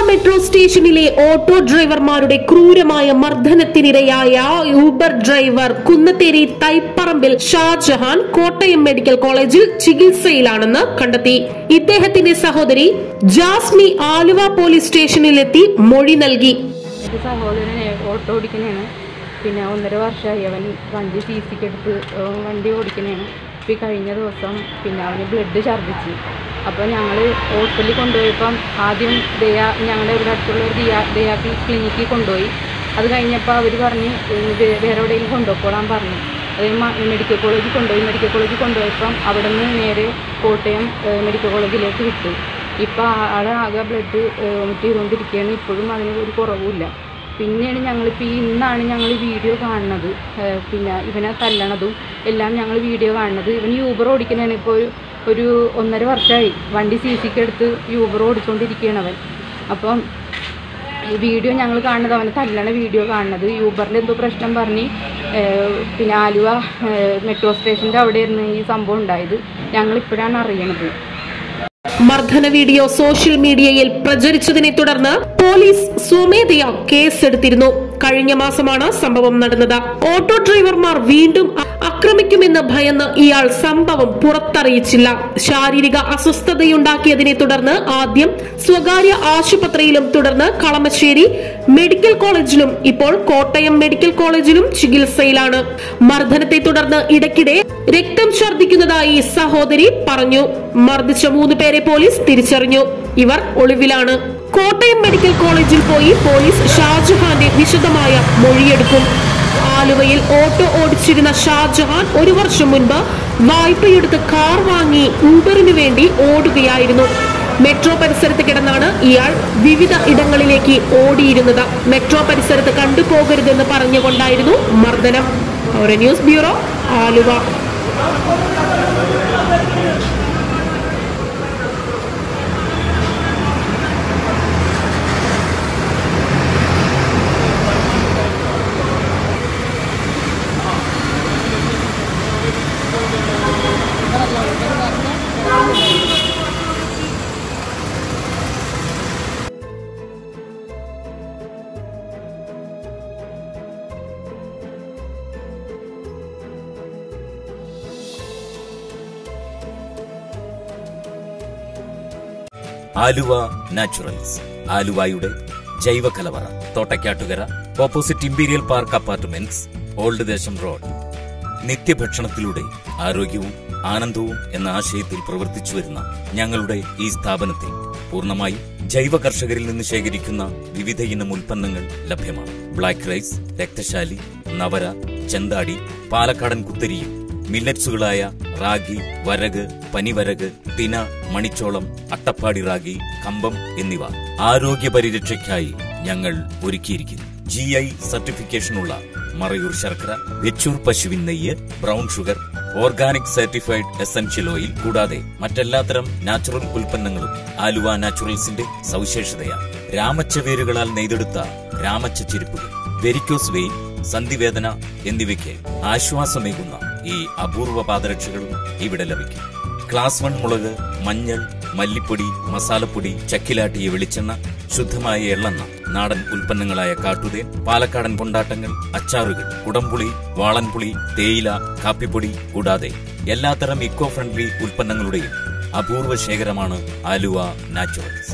Metro സ്റ്റേഷനിലെ auto ഡ്രൈവർമാരുടെ ക്രൂരമായ മർദ്ദനത്തിനിരയായ Uber driver Kunnatheri Thaiparambil Shajahan Kottayam medical കോളേജിൽ ചികിത്സയിലാണെന്ന് കണ്ടെത്തി. ഇദ്ദേഹത്തിന്റെ സഹോദരി ജാസ്മി ആലുവ പോലീസ് സ്റ്റേഷനിലെത്തി മൊഴി നൽകി. സഹോദരനെ ഓട്ടോ ഓടിക്കണേണ്. പിന്നെ 1.5 വർഷമായി അവൻ വണ്ടി സിസിക്ക് എടുത്ത് വണ്ടി ഓടിക്കണേണ്. ഈ കഴിഞ്ഞ ദിവസം പിന്നെ അവന് ബ്ലഡ് ഛർദ്ദിച്ച്. അപ്പോൾ ഞങ്ങൾ ഹോസ്പിറ്റലിൽ കൊണ്ടുപോയപ്പം ആദ്യം ഞങ്ങളുടെ ഇവിടെ അടുത്തുള്ള ഒരു ദയാക്കി ക്ലിനിക്കിൽ കൊണ്ടുപോയി. അത് കഴിഞ്ഞപ്പോൾ അവർ പറഞ്ഞ് വേറെ എവിടെയെങ്കിലും കൊണ്ടുപോയിക്കോളാൻ പറഞ്ഞു. അത് മെഡിക്കൽ കോളേജിൽ കൊണ്ടുപോയി. മെഡിക്കൽ കോളേജിൽ കൊണ്ടുപോയപ്പം അവിടെ നിന്ന് നേരെ കോട്ടയം മെഡിക്കൽ കോളേജിലേക്ക് വിട്ടു. ഇപ്പോൾ ആളെ ആകെ ബ്ലഡ് വോമിറ്റ് ചെയ്തുകൊണ്ടിരിക്കുകയാണ്. ഇപ്പോഴും അതിന് ഒരു കുറവുമില്ല. പിന്നെയാണ് ഞങ്ങളിപ്പോൾ ഇന്നാണ് ഞങ്ങൾ വീഡിയോ കാണുന്നത്. പിന്നെ ഇവനെ തല്ലണതും എല്ലാം ഞങ്ങൾ വീഡിയോ കാണുന്നത്. ഇവൻ യൂബർ ഓടിക്കുന്നതാണ്. ഇപ്പോൾ ഒരു 1.5 വർഷമായി വണ്ടി സിസിക്ക് എടുത്ത് യൂബർ ഓടിച്ചുകൊണ്ടിരിക്കുകയാണ് അവൻ. അപ്പം ഈ വീഡിയോ ഞങ്ങൾ കാണുന്നത് അവനെ തല്ലണ വീഡിയോ കാണുന്നത്. യൂബറിൻ്റെ എന്തോ പ്രശ്നം പറഞ്ഞ് പിന്നെ ആലുവ മെട്രോ സ്റ്റേഷൻ്റെ അവിടെയായിരുന്നു ഈ സംഭവം ഉണ്ടായത്. ഞങ്ങളിപ്പോഴാണ് അറിയണത്. മർദ്ദന വീഡിയോ സോഷ്യൽ മീഡിയയിൽ പ്രചരിച്ചതിനെ തുടർന്ന് പോലീസ് സ്വമേധയാ കേസെടുത്തിരുന്നു. കഴിഞ്ഞ മാസമാണ് സംഭവം നടന്നത്. ഓട്ടോ ഡ്രൈവർമാർ വീണ്ടും ആക്രമിക്കുമെന്ന് ഭയന്ന് ഇയാൾ സംഭവം പുറത്തറിയിച്ചില്ല. ശാരീരിക അസ്വസ്ഥതയുണ്ടാക്കിയതിനെ തുടർന്ന് ആദ്യം സ്വകാര്യ ആശുപത്രിയിലും തുടർന്ന് കളമശ്ശേരി മെഡിക്കൽ കോളേജിലും ഇപ്പോൾ കോട്ടയം മെഡിക്കൽ കോളേജിലും ചികിത്സയിലാണ്. മർദ്ദനത്തെ തുടർന്ന് ഇടയ്ക്കിടെ രക്തം ഛർദ്ദിക്കുന്നതായി സഹോദരി പറഞ്ഞു. മർദ്ദിച്ച 3 പേരെ പോലീസ് തിരിച്ചറിഞ്ഞു. ഇവർ ഒളിവിലാണ്. കോട്ടയം മെഡിക്കൽ കോളേജിൽ പോയി പോലീസ് ഷാജഹാന്റെ വിശദമായ മൊഴിയെടുക്കും. ആലുവയിൽ ഓട്ടോ ഓടിച്ചിരുന്ന ഷാജഹാൻ 1 വർഷം മുൻപ് വായ്പയെടുത്ത് കാർ വാങ്ങി ഊബറിനു വേണ്ടി ഓടുകയായിരുന്നു. മെട്രോ പരിസരത്ത് കിടന്നാണ് ഇയാൾ വിവിധ ഇടങ്ങളിലേക്ക് ഓടിയിരുന്നത്. മെട്രോ പരിസരത്ത് കണ്ടുപോകരുതെന്ന് പറഞ്ഞുകൊണ്ടായിരുന്നു മർദ്ദനം. News bureau, Aluva. Aluva naturals, ആലുവയുടെ ജൈവ കലവറ, Thottakkattukara, opposite imperial park apartments, old Desom road. നിത്യഭക്ഷണത്തിലൂടെ ആരോഗ്യവും ആനന്ദവും എന്ന ആശയത്തിൽ പ്രവർത്തിച്ചു വരുന്ന ഞങ്ങളുടെ ഈ സ്ഥാപനത്തിൽ പൂർണ്ണമായും ജൈവ കർഷകരിൽ നിന്ന് ശേഖരിക്കുന്ന വിവിധ ഇനം ഉൽപ്പന്നങ്ങൾ ലഭ്യമാണ്. ബ്ലാക്ക് റൈസ്, രക്തശാലി, നവര, ചെന്താടി, പാലക്കാടൻ കുത്തരിയും മില്ലറ്റ്സുകളായ റാഗി, വരക്, പനിവരക്, തിന, മണിച്ചോളം, അട്ടപ്പാടി റാഗി, കമ്പം എന്നിവ ആരോഗ്യ പരിരക്ഷയ്ക്കായി ഞങ്ങൾ ഒരുക്കിയിരിക്കുന്നു. GI സർട്ടിഫിക്കേഷനുള്ള മറയൂർ ശർക്കര, വെച്ചൂർ പശുവിൻ നെയ്യ്, brown sugar, organic certified essential oil കൂടാതെ മറ്റെല്ലാത്തരം നാച്ചുറൽ ഉൽപ്പന്നങ്ങളും ആലുവ നാച്ചുറൽസിന്റെ സവിശേഷതയാണ്. രാമച്ച വേരുകളാൽ നെയ്തെടുത്ത രാമച്ച ചെരുപ്പുകൾ, വെരിക്കോസ് വെയിൻ, സന്ധിവേദന എന്നിവയ്ക്ക് ആശ്വാസമേകുന്ന ഈ അപൂർവ പാദരക്ഷകളും ഇവിടെ ലഭിക്കും. ക്ലാസ് 1 മുളക്, മഞ്ഞൾ, മല്ലിപ്പൊടി, മസാലപ്പൊടി, ചക്കിലാട്ടിയ വെളിച്ചെണ്ണ, ശുദ്ധമായ എള്ളെണ്ണ, നാടൻ ഉൽപ്പന്നങ്ങളായ കാട്ടുതേൻ, പാലക്കാടൻ കൊണ്ടാട്ടങ്ങൾ, അച്ചാറുകൾ, കുടംപുളി, വാളൻപുളി, തേയില, കാപ്പിപ്പൊടി കൂടാതെ എല്ലാത്തരം ഇക്കോ ഫ്രണ്ട്ലി ഉൽപ്പന്നങ്ങളുടെയും അപൂർവ ശേഖരമാണ് ആലുവ നാച്ചുറൽസ്.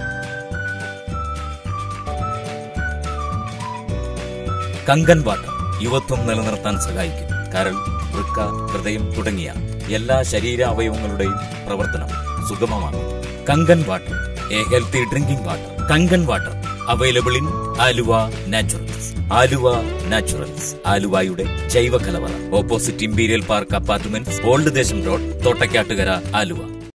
കങ്കൻ വാട്ടർ യുവത്വം നിലനിർത്താൻ സഹായിക്കും. കരൾ, വൃക്ക, ഹൃദയം തുടങ്ങിയ എല്ലാ ശരീര അവയവങ്ങളുടെയും പ്രവർത്തനം സുഗമമാകും. Kangen water, a healthy drinking water. Kangen water available in Aluva naturals. Aluva naturals, ആലുവയുടെ ജൈവ കലവറ, opposite imperial park apartments, old Desom road, Thottakkattukara, Aluva.